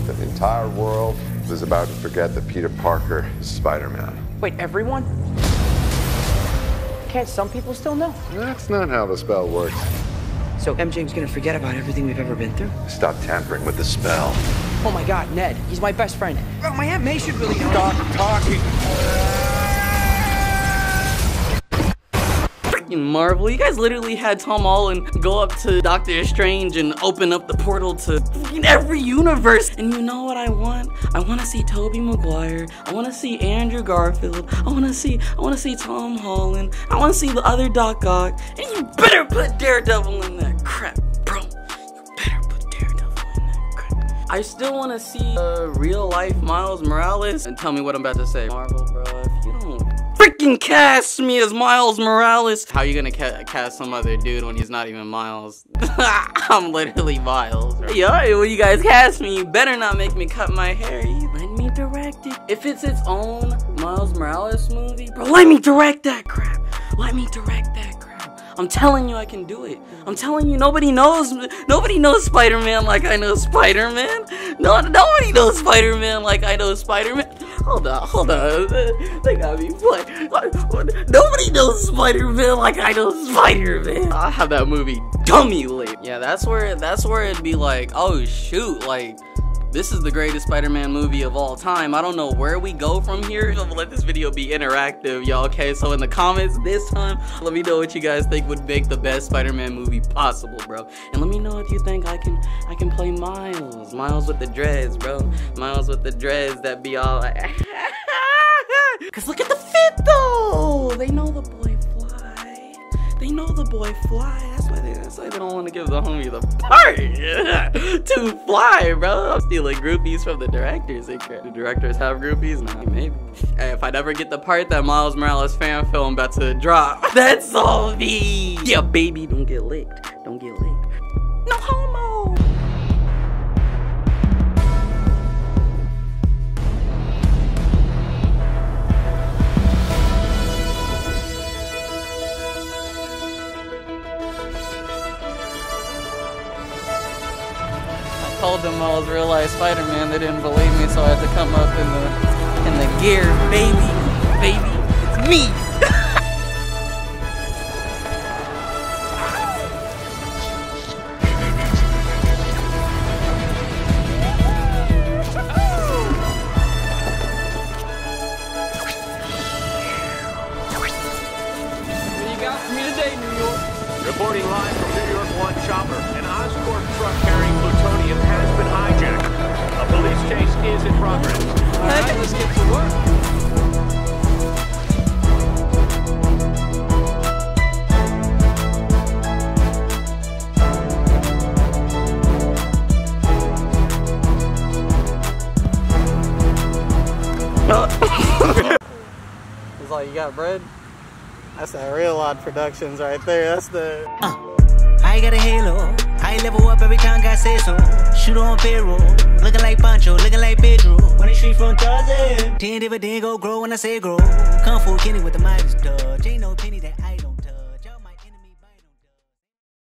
that the entire world was about to forget that Peter Parker is Spider-Man. Wait, everyone? Can't some people still know? That's not how the spell works. So MJ's gonna forget about everything we've ever been through? Stop tampering with the spell. Oh my God, Ned, he's my best friend. Oh, my Aunt May should really know. Stop talking! Marvel, you guys literally had Tom Holland go up to Doctor Strange and open up the portal to every universe. And you know what I want? I want to see Tobey Maguire. I want to see Andrew Garfield. I want to see Tom Holland. I want to see the other Doc Ock. And you better put Daredevil in that crap, bro. You better put Daredevil in that crap. I still want to see real life Miles Morales. And tell me what I'm about to say, Marvel, bro. If you don't freaking cast me as Miles Morales, how you gonna cast some other dude when he's not even Miles? I'm literally Miles. Yo, when you guys cast me, you better not make me cut my hair. You let me direct it. If it's its own Miles Morales movie, bro, let me direct that crap. Let me direct that crap. I'm telling you I can do it. I'm telling you nobody knows Spider-Man like I know Spider-Man. No, nobody knows Spider-Man like I know Spider-Man. Hold on. They got me playing. Nobody knows Spider-Man like I know Spider-Man. I have that movie dummy lit. Yeah, that's where it'd be like, oh shoot, like this is the greatest Spider-Man movie of all time. I don't know where we go from here. I'm gonna let this video be interactive, y'all, okay? So in the comments this time, let me know what you guys think would make the best Spider-Man movie possible, bro. And let me know if you think I can play Miles. Miles with the dreads, bro. Miles with the dreads that be all like cause look at the fit though! They know the boy fly. They know the boy fly. That's why they don't want to give the homie the part to fly, bro. I'm stealing groupies from the directors. Do directors have groupies? Nah, maybe. Hey, if I never get the part that Miles Morales fan film about to drop, that's all me. Yeah, baby, don't get licked. Don't get licked. No homo. I told them I was real life Spider-Man. They didn't believe me, so I had to come up in the gear, baby, it's me. What you got for me today, New York? Reporting live from New York 1 Chopper, an Oscorp truck carrying plutonium has been hijacked. A police chase is in progress. All right, let's get to work. It's like, you got bread? That's that Real Odd Productions right there. That's the... I got a halo. I level up every time God says so. Shoot on payroll. Looking like Pancho, looking like Pedro. When the street from Tarzan. 10 dividend go grow when I say grow. Kung Fu Kenny with the Midas touch. Ain't no penny that I don't